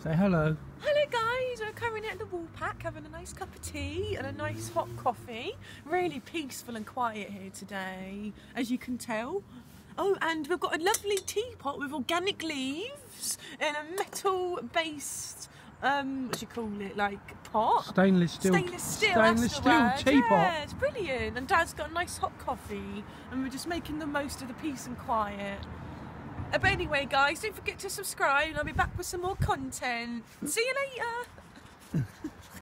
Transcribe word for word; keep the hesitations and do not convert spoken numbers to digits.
Say hello. Hello guys, we're currently at the Woolpack having a nice cup of tea and a nice hot coffee. Really peaceful and quiet here today, as you can tell. Oh, and we've got a lovely teapot with organic leaves in a metal-based, um, what do you call it, like pot? Stainless steel. Stainless steel. Stainless steel word. teapot. Yeah, it's brilliant. And Dad's got a nice hot coffee, and we're just making the most of the peace and quiet. Uh, but anyway, guys, don't forget to subscribe, and I'll be back with some more content. See you later.